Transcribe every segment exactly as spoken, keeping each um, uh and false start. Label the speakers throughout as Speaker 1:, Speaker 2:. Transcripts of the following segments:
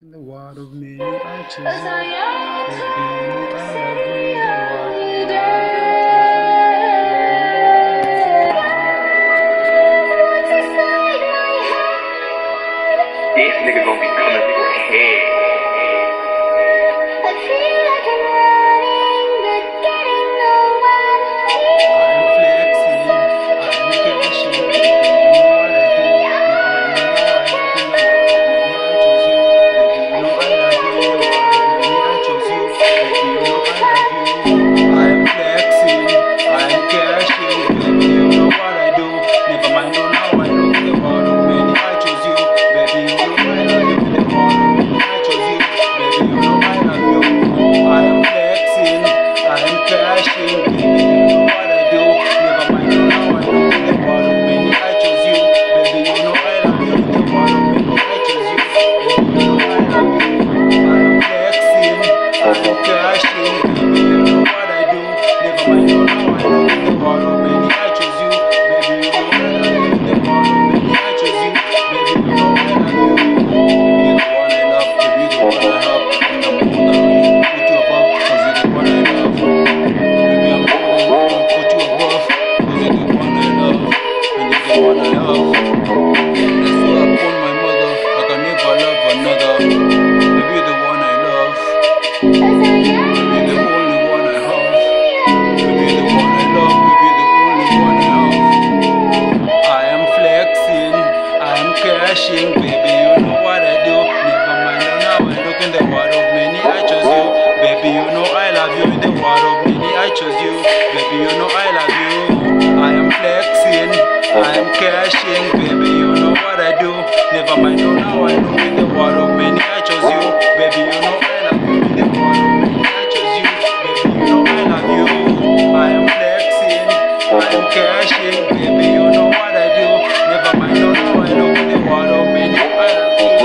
Speaker 1: In the world of many, I choose you. Baby, you know I love you. In the world of many,
Speaker 2: This nigga gonna be coming for your head.
Speaker 3: I feel like I'm running, but getting nowhere.
Speaker 1: I'm flexing, I'm cashing, baby, you know what I do. Never mind, no, I look in the world of many, I chose you. Baby, you know I love you. In the world of many, I chose you. Baby, you know I love you. I'm flexing, I'm cashing, baby, you know what I do. Never mind, no, now I look in the world of many, I chose you. Baby, you know I love you. In the world of many, I chose you. Baby, you know I love you. I'm flexing, I'm cashing, baby, you know what I do. Never mind, no, now I look in the world of many, I chose you. Baby, you know I love you. In the world of many, I chose you. Baby, you know I love you. I'm flexing, I'm cashing, baby, you know what I do. Never mind, no, now I look in the world of many, I chose you. Baby, you know I love you. In the world of many, I chose you. Baby, you know I love you. You're the one I love, baby, you're the one I have. And I'm more than ready to put you above, cause you're the one I love. Baby, I'm more than ready to put you above, cause you're the one I love. And you're the one I have. And I swear upon my mother, I can never love another. Baby, you're the one I love. Baby, you're the only one I have. Baby, you're the one I love. Baby, you're the only one I have. I am flexing, I am cashing, baby, you know what I do. Never mind, now I look in the world of many, I chose you. Baby, you know I love you. In the world of many, I chose you. Baby, you know I love you. I am flexing, I am cashing, baby, you know what I do. Never mind, now I look in the world of many, I chose you. Baby, you know I love you. In the world of many, I chose you. Baby, you know I love you. I am flexing, I am cashing, baby, you know what I do. Never mind, no, now I look in the world of many, I love you.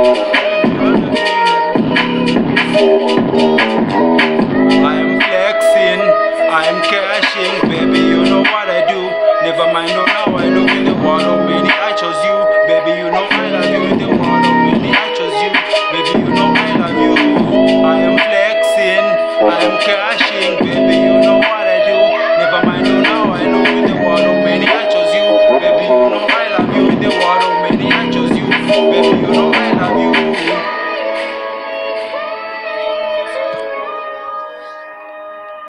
Speaker 1: I am flexing, I am cashing, baby, you know what I do. Never mind, no, now I look in the world of many, I chose you. Baby, you know I love you. In the world of many, I chose you. Baby, you know I love you. I am flexing, I am cashing, baby,